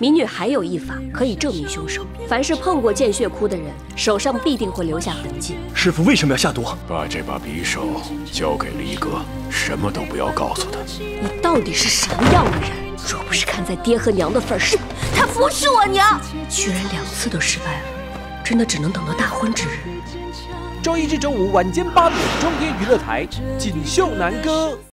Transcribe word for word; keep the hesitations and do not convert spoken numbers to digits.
民女还有一法可以证明凶手。凡是碰过见血窟的人，手上必定会留下痕迹。 师傅为什么要下毒？ 把这把匕首交给离哥，什么都不要告诉他。 你到底是什么样的人？若不是看在爹和娘的份上，他服侍我娘，居然两次都失败了，真的只能等到大婚之日。 周一至周五晚间八点，中天娱乐台《锦绣南歌》。